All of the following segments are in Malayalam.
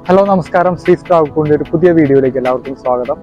ഹലോ നമസ്കാരം, ശ്രീസ് ട്രാവൽസിന്റെ ഒരു പുതിയ വീഡിയോയിലേക്ക് എല്ലാവർക്കും സ്വാഗതം.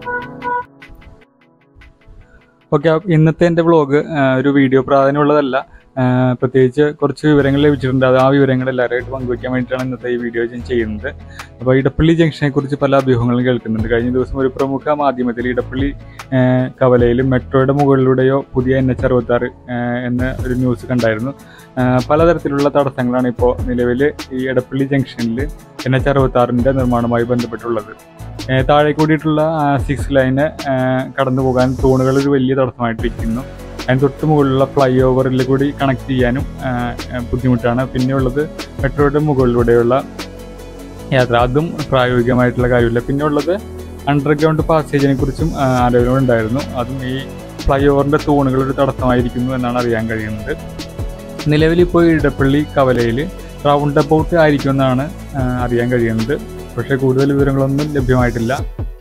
ഓക്കെ, ഇന്നത്തെ എൻ്റെ വ്ളോഗ് ഒരു വീഡിയോ പ്രാധാന്യമുള്ളതല്ല. പ്രത്യേകിച്ച് കുറച്ച് വിവരങ്ങൾ ലഭിച്ചിട്ടുണ്ട്. ആ വിവരങ്ങൾ എല്ലാവരുമായിട്ട് പങ്കുവയ്ക്കാൻ വേണ്ടിയിട്ടാണ് ഇന്നത്തെ ഈ വീഡിയോ ഞാൻ ചെയ്യുന്നത്. അപ്പോൾ ഇടപ്പള്ളി ജംഗ്ഷനെ കുറിച്ച് പല അഭ്യൂഹങ്ങളും കേൾക്കുന്നുണ്ട്. കഴിഞ്ഞ ദിവസം ഒരു പ്രമുഖ മാധ്യമത്തിൽ ഇടപ്പള്ളി കവലയിലും മെട്രോയുടെ മുകളിലൂടെയോ പുതിയ NH66 എന്ന ഒരു ന്യൂസ് കണ്ടായിരുന്നു. പലതരത്തിലുള്ള തടസ്സങ്ങളാണ് ഇപ്പോൾ നിലവിൽ ഈ ഇടപ്പള്ളി ജംഗ്ഷനിൽ NH66 നിർമ്മാണവുമായി ബന്ധപ്പെട്ടുള്ളത്. താഴെ കൂടിയിട്ടുള്ള 6 ലൈന് കടന്നു പോകാൻ തൂണുകൾ ഒരു വലിയ തടസ്സമായിട്ടിരിക്കുന്നു. അതിന് തൊട്ട് മുകളിലുള്ള ഫ്ലൈ ഓവറിൽ കൂടി കണക്ട് ചെയ്യാനും ബുദ്ധിമുട്ടാണ്. പിന്നെയുള്ളത് മെട്രോയുടെ മുകളിലൂടെയുള്ള യാത്ര, അതും പ്രായോഗികമായിട്ടുള്ള കാര്യമില്ല. പിന്നെ ഉള്ളത് അണ്ടർഗ്രൗണ്ട് പാസേജിനെ കുറിച്ചും ആലോചന ഉണ്ടായിരുന്നു. അതും ഈ ഫ്ലൈ ഓവറിൻ്റെ തൂണുകൾ ഒരു തടസ്സമായിരിക്കുന്നു എന്നാണ് അറിയാൻ കഴിയുന്നത്. നിലവിലിപ്പോൾ ഇടപ്പള്ളി കവലയിൽ റൗണ്ട് അബൌട്ട് ആയിരിക്കുമെന്നാണ് അറിയാൻ കഴിയുന്നത്. പക്ഷേ കൂടുതൽ വിവരങ്ങളൊന്നും ലഭ്യമായിട്ടില്ല.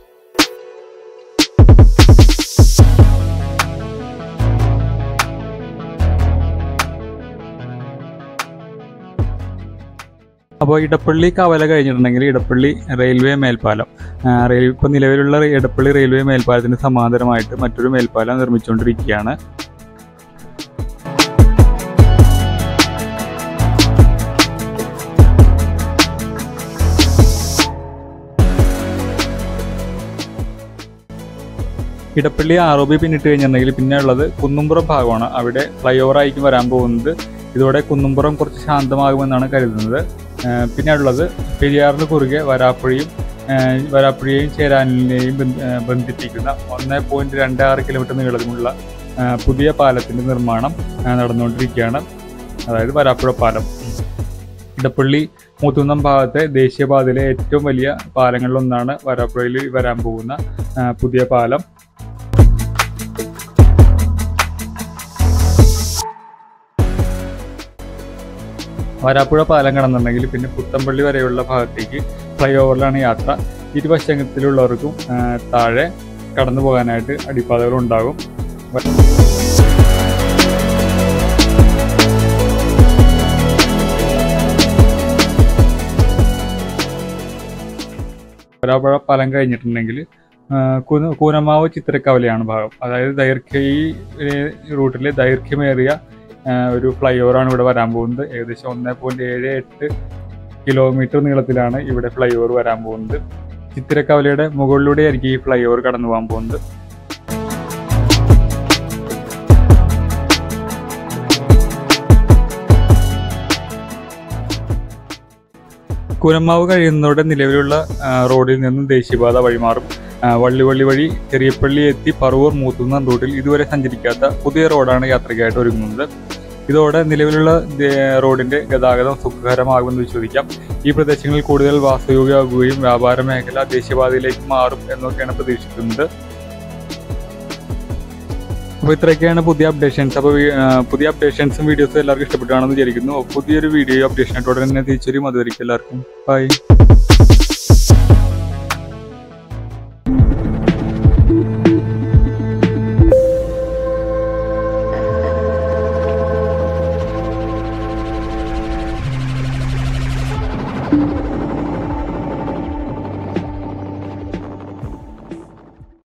അപ്പോൾ ഇടപ്പള്ളി കവല കഴിഞ്ഞിട്ടുണ്ടെങ്കിൽ ഇടപ്പള്ളി റെയിൽവേ മേൽപ്പാലം, ഇപ്പോൾ നിലവിലുള്ള ഇടപ്പള്ളി റെയിൽവേ മേൽപ്പാലത്തിന് സമാന്തരമായിട്ട് മറ്റൊരു മേൽപ്പാലം നിർമ്മിച്ചുകൊണ്ടിരിക്കുകയാണ്. ഇടപ്പള്ളി ROB പിന്നിട്ട് കഴിഞ്ഞിട്ടുണ്ടെങ്കിൽ പിന്നെ ഉള്ളത് കുന്നുംപുറം ഭാഗമാണ്. അവിടെ ഫ്ലൈ ഓവർ ആയിരിക്കും വരാൻ പോകുന്നത്. ഇതോടെ കുന്നുംപുറം കുറച്ച് ശാന്തമാകുമെന്നാണ് കരുതുന്നത്. പിന്നെ ഉള്ളത് പെരിയാറിന് കുറുകെ വരാപ്പുഴയെയും ചേരാനിനെയും ബന്ധിപ്പിക്കുന്ന 1.26 കിലോമീറ്റർ നീളത്തിലുള്ള പുതിയ പാലത്തിൻ്റെ നിർമ്മാണം നടന്നുകൊണ്ടിരിക്കുകയാണ്. അതായത് വരാപ്പുഴ പാലം. ഇടപ്പള്ളി മൂത്തുന്നം ഭാഗത്തെ ദേശീയപാതയിലെ ഏറ്റവും വലിയ പാലങ്ങളിലൊന്നാണ് വരാപ്പുഴയിൽ വരാൻ പോകുന്ന പുതിയ പാലം. വരാപ്പുഴ പാലം കടന്നുണ്ടെങ്കിൽ പിന്നെ പുത്തമ്പള്ളി വരെയുള്ള ഭാഗത്തേക്ക് ഫ്ലൈ ഓവറിലാണ് യാത്ര. ഇരുവശത്തിലുള്ളവർക്കും താഴെ കടന്നു പോകാനായിട്ട് അടിപ്പാതകളുണ്ടാകും. വരാപ്പുഴ പാലം കഴിഞ്ഞിട്ടുണ്ടെങ്കിൽ കൂനമാവ് ചിത്രക്കവലയാണ് ഭാഗം. അതായത് ഈ റൂട്ടിലെ ദൈർഘ്യമേറിയ ഒരു ഫ്ലൈ ഓവറാണ് ഇവിടെ വരാൻ പോകുന്നത്. ഏകദേശം 1.78 കിലോമീറ്റർ നീളത്തിലാണ് ഇവിടെ ഫ്ലൈ ഓവർ വരാൻ പോകുന്നത്. ചിത്തിരക്കവലയുടെ മുകളിലൂടെ ആയിരിക്കും ഈ ഫ്ലൈ ഓവർ കടന്നു പോകാൻ പോകുന്നത്. കൂനമാവ് കഴിയുന്നതോടെ നിലവിലുള്ള റോഡിൽ നിന്നും ദേശീയപാത വഴിമാറും. വള്ളിവള്ളി വഴി ചെറിയപ്പള്ളി എത്തി പറവൂർ മൂത്തുന്നം റൂട്ടിൽ ഇതുവരെ സഞ്ചരിക്കാത്ത പുതിയ റോഡാണ് യാത്രയ്ക്കായിട്ട് ഒരുങ്ങുന്നത്. ഇതോടെ നിലവിലുള്ള റോഡിന്റെ ഗതാഗതം സുഖകരമാകുമെന്ന് വിശ്വസിക്കാം. ഈ പ്രദേശങ്ങളിൽ കൂടുതൽ വാസയോഗ്യമാകുകയും വ്യാപാര മേഖല ദേശീയപാതയിലേക്ക് മാറും എന്നൊക്കെയാണ് പ്രതീക്ഷിക്കുന്നത്. അപ്പോൾ ഇത്രയൊക്കെയാണ് പുതിയ അപ്ഡേഷൻസ്. അപ്പോൾ പുതിയ അപ്ഡേഷൻസും വീഡിയോസും എല്ലാവർക്കും ഇഷ്ടപ്പെട്ടാണെന്ന് വിചാരിക്കുന്നു. പുതിയൊരു വീഡിയോ അപ്ഡേഷനായിട്ട് ഉടനെ തന്നെ തിരിച്ചു വരും. അതുവരെയ്ക്കും എല്ലാവർക്കും ബൈ.